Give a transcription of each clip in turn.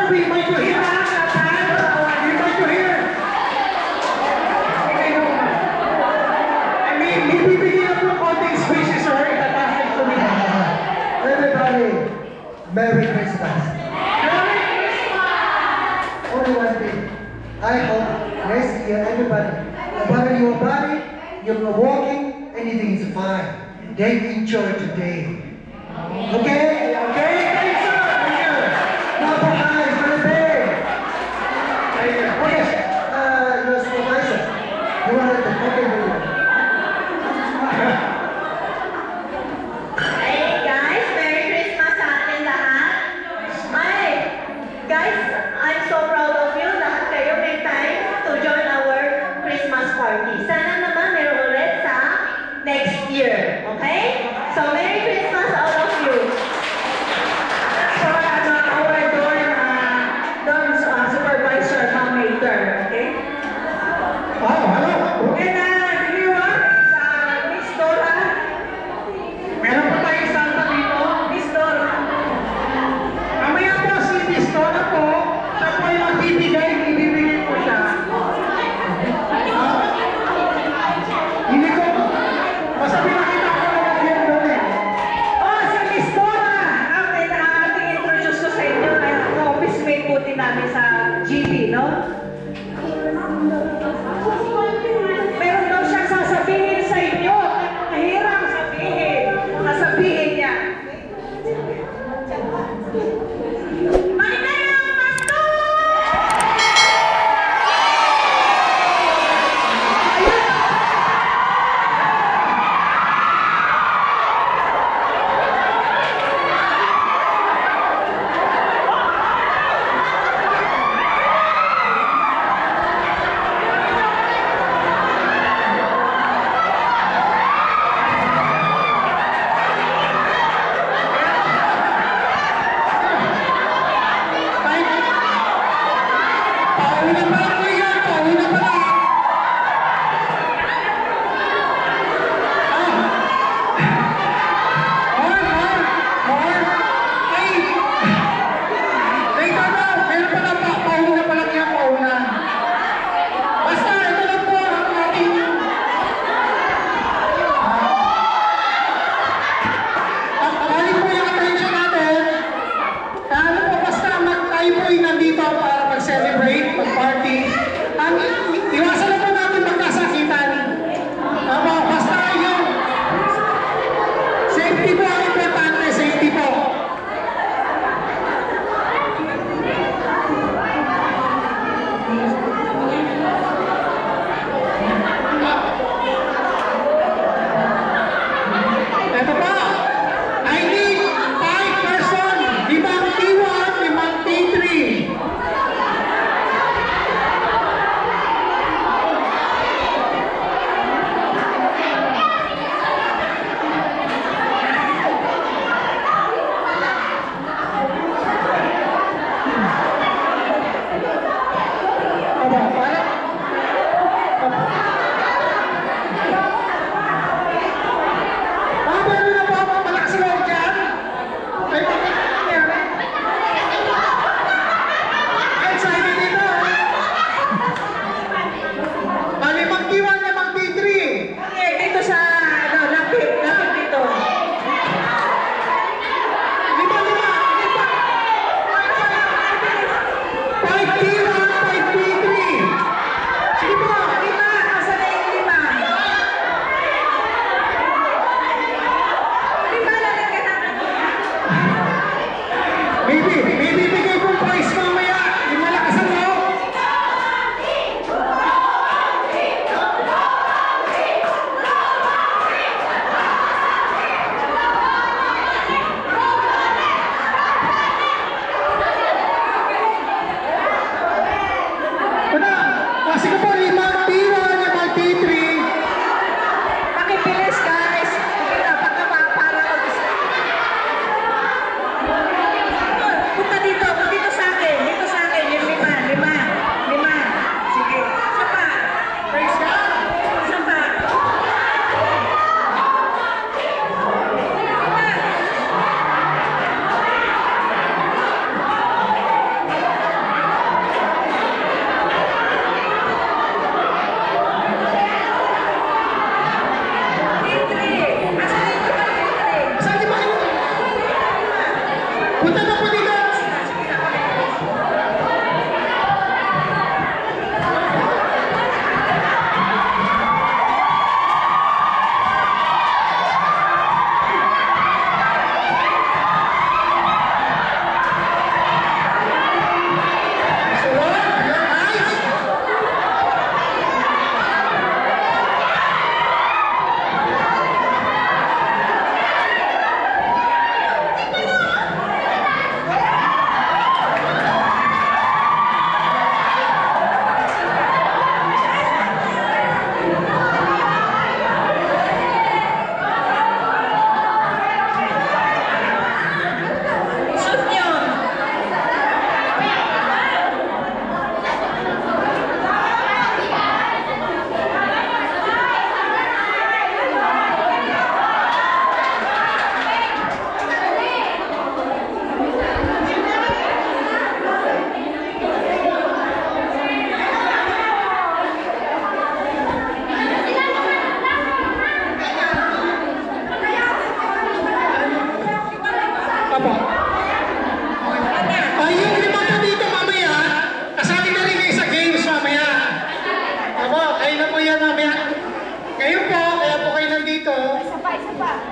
Pastor, we invite you here. We invite you here. Okay, no. May bibigyan ako ng konting spaces, sir. Itatahan ko nila. Everybody, Merry Christmas. Merry Christmas! Only one thing. I hope next year, everybody, whether you're body, you're walking, anything is fine. Then enjoy today. Okay? Okay, thanks, sir. Thank you. Now for eyes, for the day. Thank you. Okay, your supervisor. You want to okay with you? Hey guys, Merry Christmas sa atin lahat. Ay, guys, I'm so proud of you. Lahat kayo may time to join our Christmas party. Sana naman meron ulit sa next year. Okay? So, Merry Christmas all of you. So, our dorm supervisor, Ma'am Mater, okay? Oh, hello. And deliver Miss Dora. Meron pa tayong santa dito, Miss Dora. Mamaya po si Miss Dora po, siya po yung ibibigay ko siya. Hindi ko, basta pinakita ko lang yan doon eh. Oh, si Miss Dora! Okay, ating introduce ko sa inyo. Office mate po din namin sa GP, no? Meron daw siyang sasabihin sa inyo. Mahirap sabihin. Sasabihin niya. Maligayang Pasko!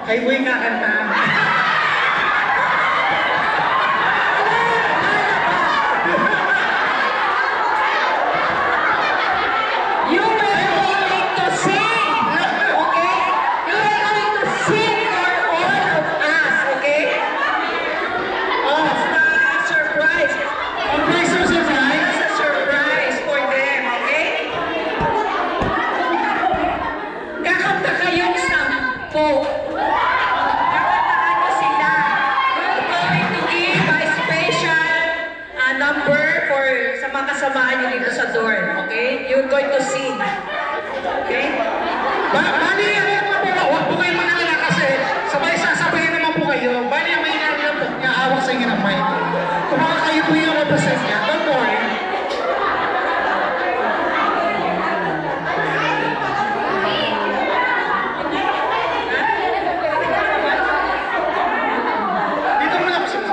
Kay Boy kakanta. You were going to sing, okay? You were going to sing for all of us, okay? Oh, it's not a surprise. Ang Christmas is right. It's a surprise for them, okay? Kakanta kayong sampo. Kakantahan nyo sila. We're going to give a special number for sa mga kasamahan nyo dito sa door, okay? You're going to sing. Okay? Bali, huwag po kayo mag-alala kasi sabay sasabayin naman po kayo. Bali, may inaalam po niya hawak sa inyo ng mic. Kung mga kayo po yung represent niya, don't worry. Dito mo lang po sila.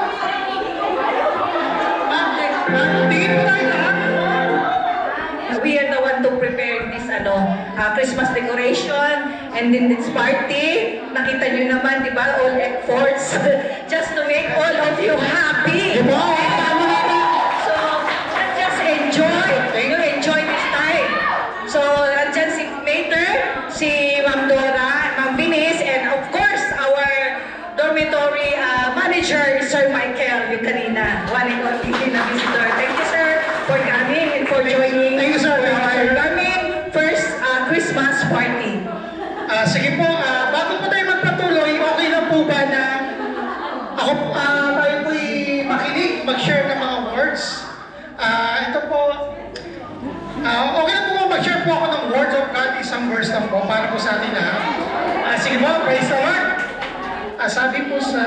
Tingin po tayo lahat. We are the one to prepare this Christmas decoration and then this party. Nakita nyo naman, di ba, all efforts just to make all of you happy. Diba? Tama na ito. So, just enjoy. You enjoy this time. So, andyan si Mater, si Ma'am Dora, Ma'am Binis, and of course, our dormitory manager, Sir Michael, yung kanina, one and only na visitor. Thank you, sir, for coming and for joining Thank you, sir. our coming first Christmas party. Sige po, bago po tayo magpatuloy, okay lang po ba na tayo po'y makinig, mag-share ng mga words? Ito po, okay lang po ba mag-share po ako ng words of God, isang verse lang po, para po sa atin lahat. Sige po, praise the Lord. Sabi po sa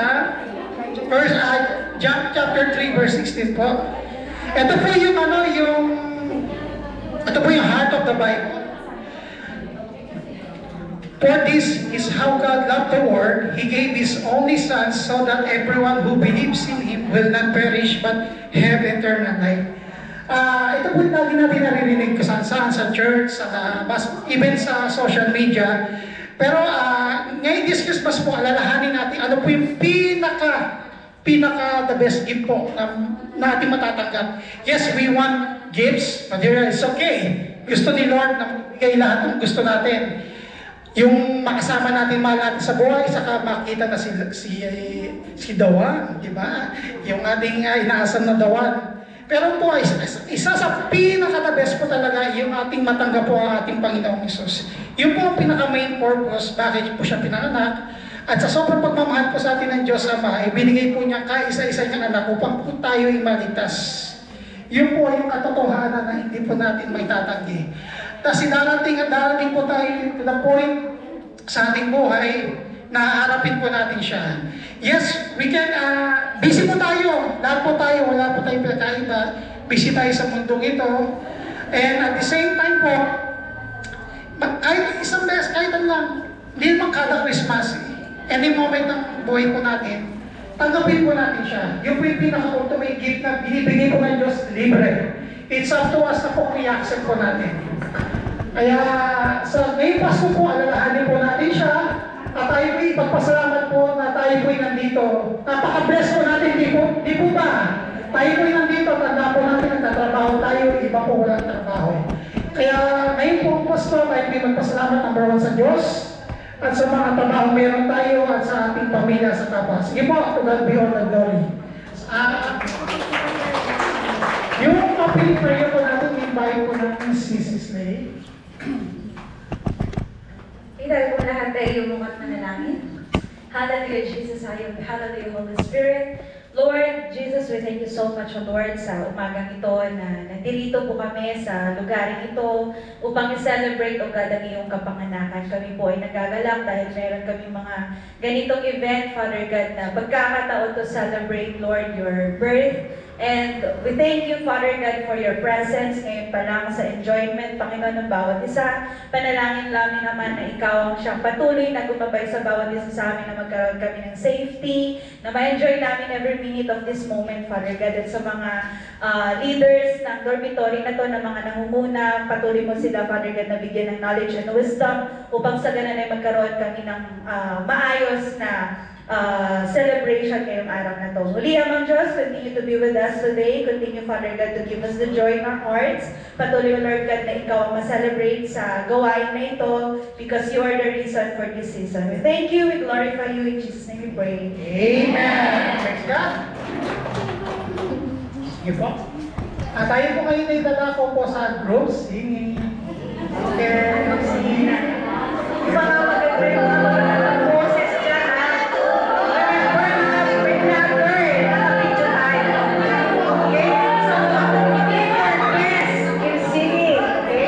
John chapter 3 verse 16 po. Ito po yung ito po yung heart of the Bible. For this is how God loved the world. He gave His only Son so that everyone who believes in Him will not perish but have eternal life. Ito po lagi natin naririnig kung saan sa church, even sa social media. Pero ngayon this Christmas po, alalahanin natin ano po yung pinaka the best gift po na ating matatanggap. Yes, we want gifts, material, it's okay. Gusto ni Lord na bigay lahat ng gusto natin. Yung makasama natin, mahal natin sa buhay, saka makita na si Dawan, di ba? Yung ating inaasam na Dawan. Pero po, isa sa pinaka-the best po talaga, yung ating matanggap po ang ating Panginoong Hesus. Yun po ang pinaka-main purpose, bakit po siya pinanganak. At sa sobrang pagmamahal po sa atin ng Diyos Ama, ibinigay po niya kaisa-isa niyang anak upang po tayo maligtas. Yun po yung katotohanan na hindi po natin may tatanggi. Tapos darating po tayo to the point sa ating buhay na haharapin po natin siya. Yes, we can, busy po tayo. Lahat po tayo, wala po tayong pinakaiba. Busy tayo sa mundong ito. And at the same time po, kahit isang beses, kahit lang, hindi naman kada Christmas, any moment ng buhay po natin, tanggapin po natin siya. Yung po yung pinaka-ultimate gift na binibigay po ng Diyos, libre. It's up to us na po i-accept po natin. Kaya sa ngayong Pasko po, alalahanin po natin siya at tayo po ipagpasalamat po na tayo po nandito. Napaka-bless po natin, di po ba? Tayo po nandito, tanda po natin nagtatrabaho tayo, iba po walang trabaho. Kaya ngayon po Pasko, tayo po magpasalamat number one sa Diyos at sa mga trabaho meron tayo at sa ating pamilya sa kapwa. Sige po, to God be all the glory. Yung opening prayer po natin, invite po natin si Slay. Itayo po lahat tayo yung mga manalangin. Hallelujah, Jesus, hallelujah, Holy Spirit. Lord Jesus, we thank you so much, Lord, sa umagang ito na nandito po kami sa lugar ito upang i-celebrate, O God, ang iyong kapanganakan. Kami po ay nagagalak dahil meron kami mga ganitong event, Father God, na pagkakataon to celebrate, Lord, your birth And we thank you, Father God, for your presence ngayon pa lang sa enjoyment, Panginoon, ng bawat isa. Panalangin namin naman na ikaw ang siyang patuloy na gumabay sa bawat isa sa amin na magkaroon kami ng safety, na ma-enjoy namin every minute of this moment, Father God, at sa mga leaders ng dormitory na to, na mga nangunguna, patuloy mo sila, Father God, na bigyan ng knowledge and wisdom upang sa ganun ay magkaroon kami ng maayos na celebration ngayong araw na to. Muli, Amang Diyos, continue to be with us today. Continue, Father God, to give us the joy in our hearts. Patuloy, Lord God, na ikaw ang ma-celebrate sa gawain na ito because you are the reason for this season. We thank you, we glorify you, in Jesus' name we pray. Amen! Praise God! Sige po. Tayo po kayo na itatako po sa group singing. Okay, singing na. Iba nga mag-break na mga boses dyan, ha? Break na, nakapidyo tayo. Okay? So, give your best in singing. Okay?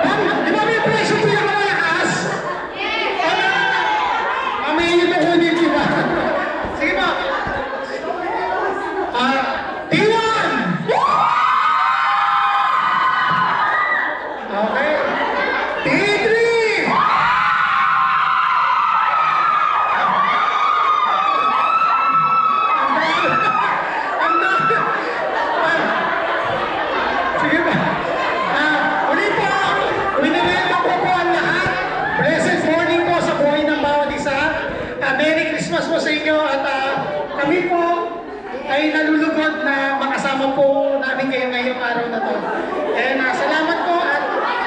Di ba may price yung pinakamalakas? May inyo na ulit, di ba? Sige po. T1! Okay. T3! Sige ba? Ulit po, winawenta ko po ang lahat. Blessed morning po sa buhay ng bawat isa. Merry Christmas po sa inyo at kami po ay nalulugod na makasama po namin kayo ngayong araw na to. And salamat po at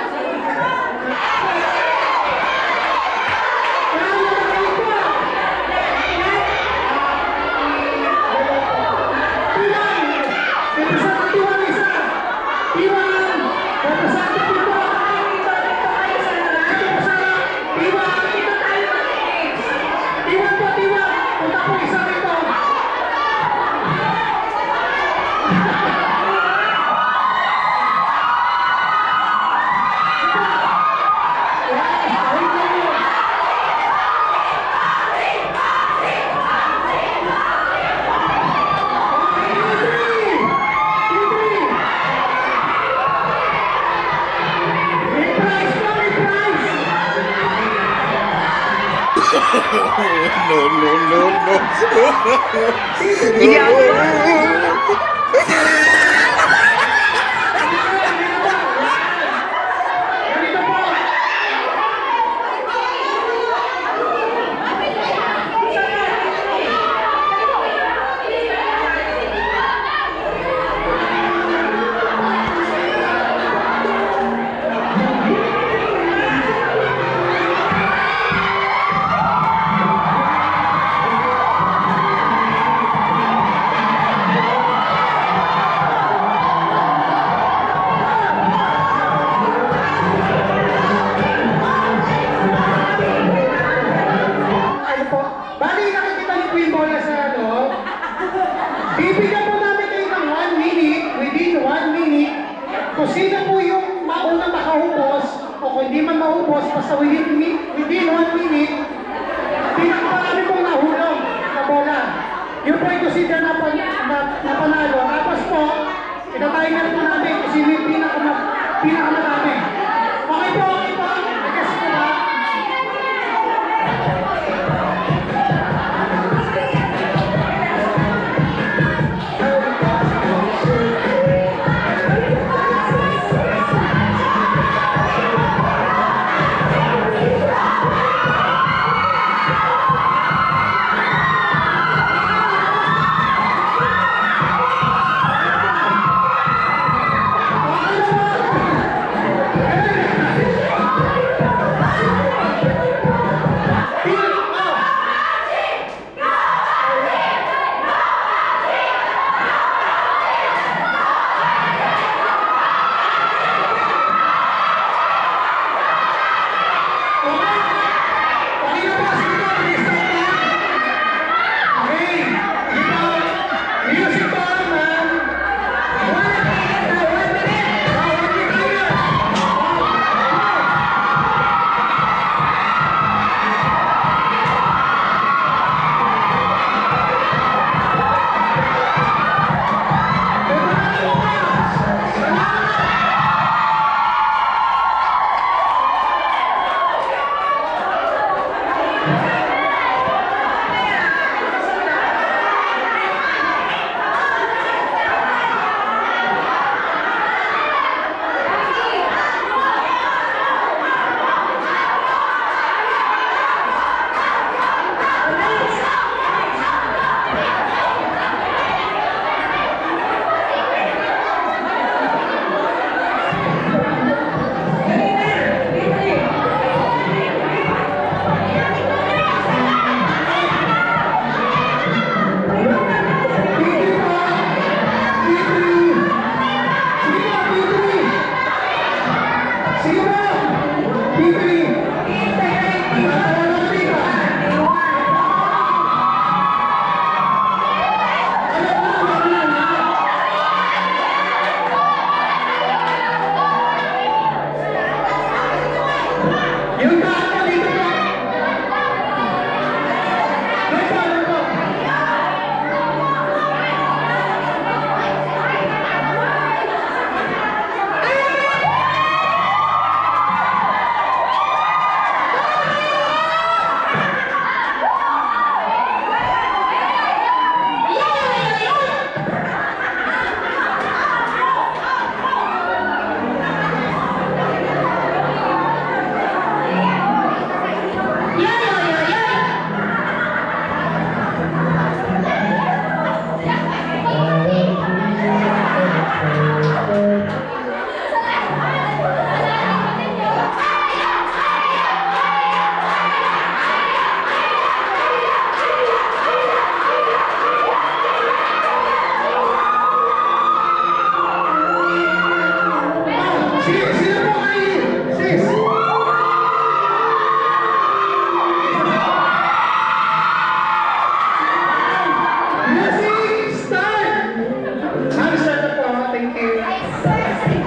bibigyan po namin kayo ng 1 minute, within 1 minute, kung sino po yung maunang makaubos, o kung hindi man maubos, basta within 1 minute, pinakamarami pong nahulog na bola. Yun po yung consider na panalo. Tapos po, ita-timer po namin kung sino yung pinakamarami. Okay po, okay po. I-guess po ba? Yung tato dito po. Ano po? Sino po kayo? Sis! Music start! Start na po. Thank you.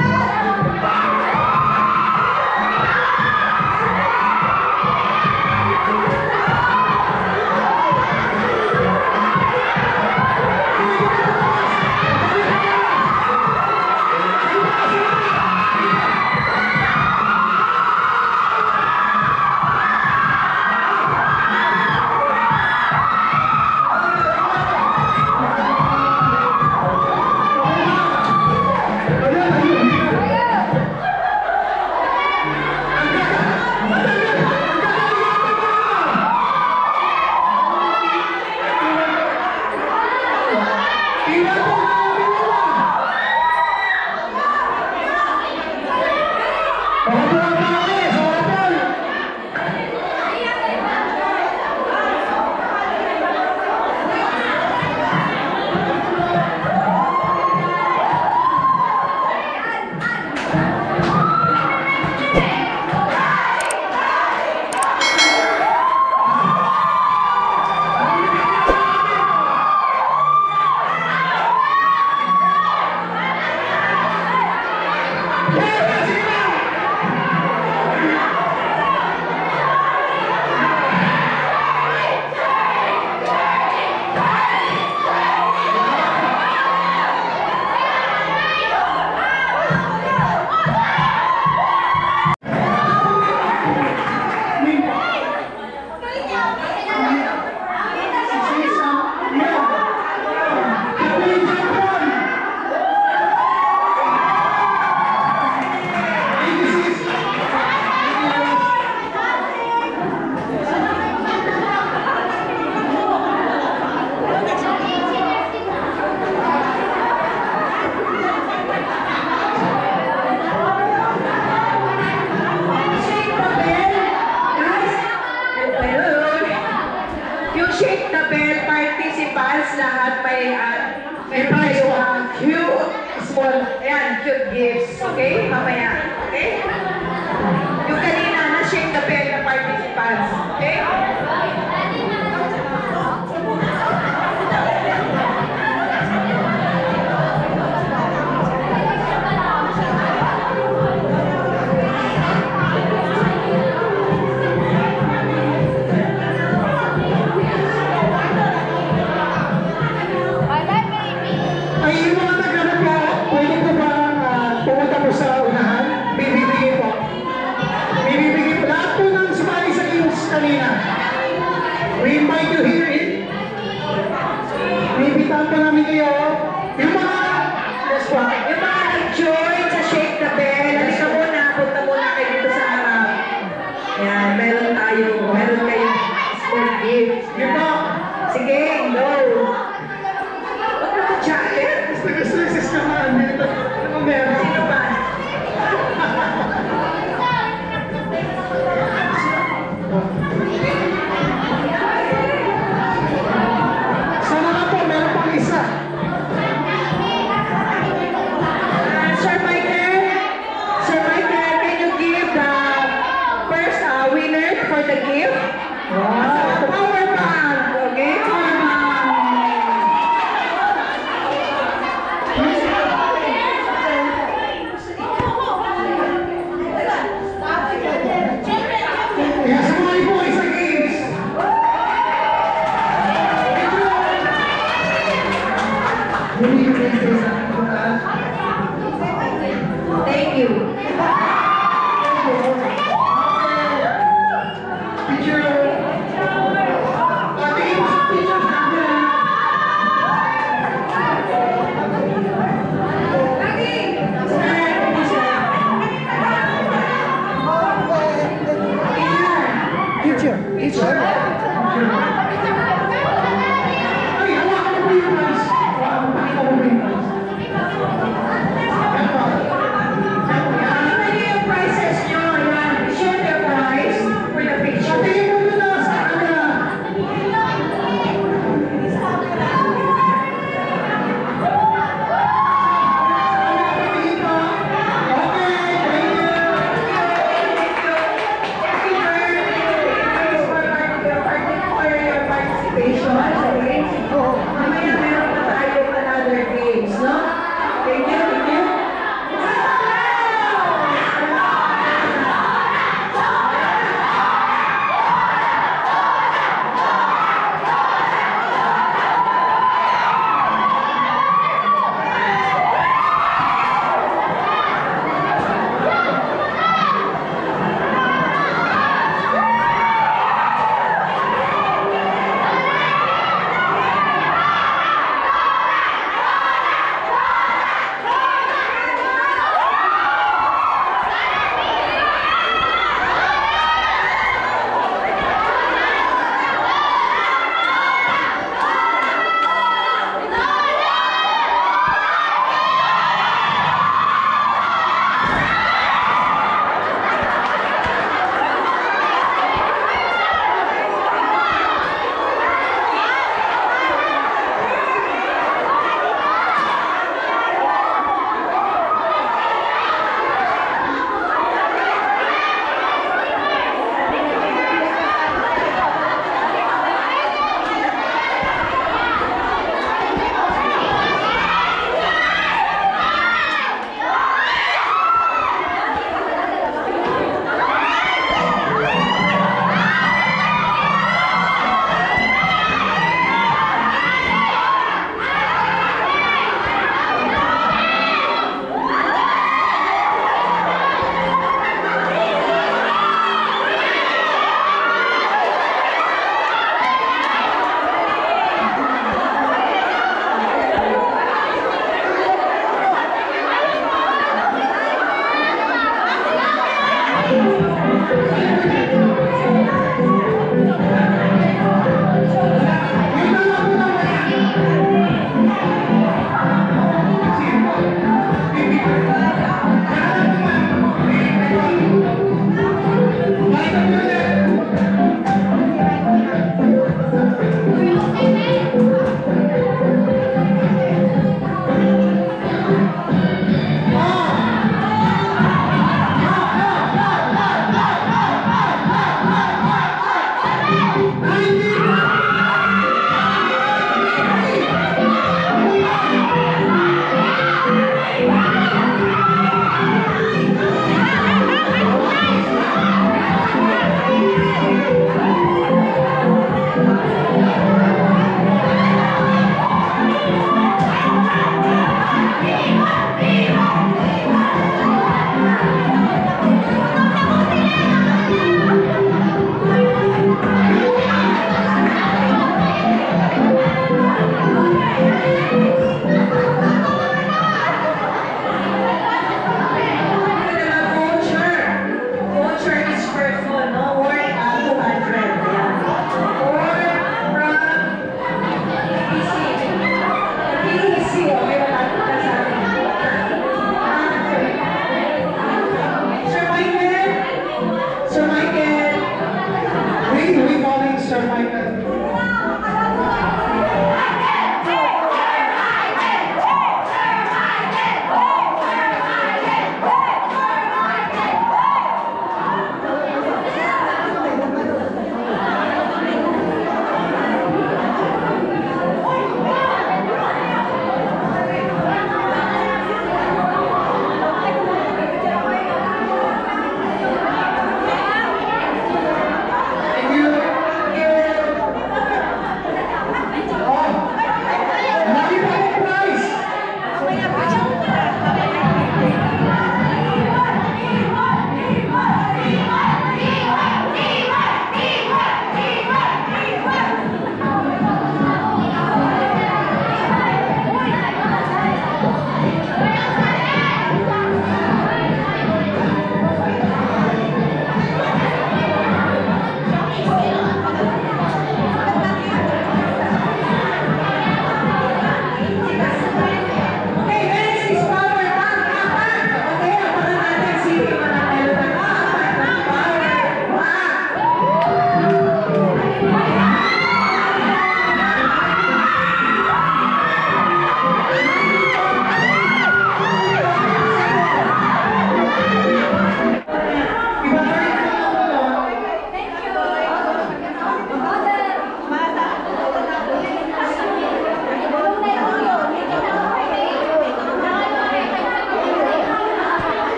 Shake the bell, participants, lahat may kayo cute, small, ayan, cute gifts, okay? Mamaya, okay? Yung kanina na shake the bell na participants, okay? Ay, yung mga nagano po, pwede po ba pumunta po sa unahan? It's alright. Ay, hawakan mo yung prize. Pakita mo yung prize. Nakita niyo yung prizes niyo. Ayan. Share the prize for the picture. Sabihin mo yun na sa camera. Happy birthday!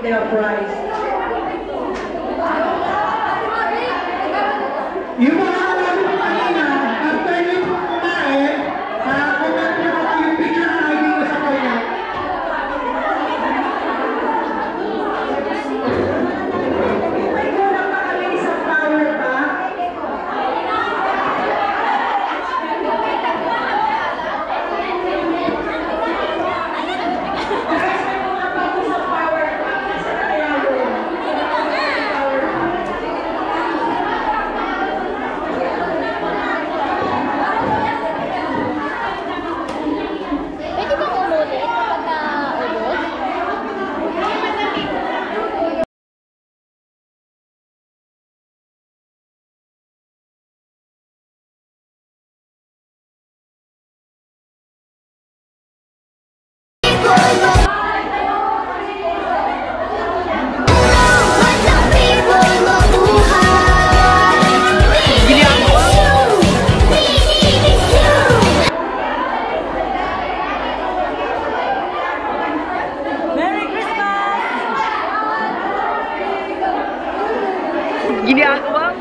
their prize. Yung mga kalabi ko kanina, after nyo po kumain, comment nyo ako yung picture na ID ko sa kanya. May kulang pa kami isang power pa. Guys, may kulang pa isang power pa. Sa kaya yun. Power pa. Pwede bang umulit kapag naubos? Ginagawa?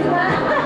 ba?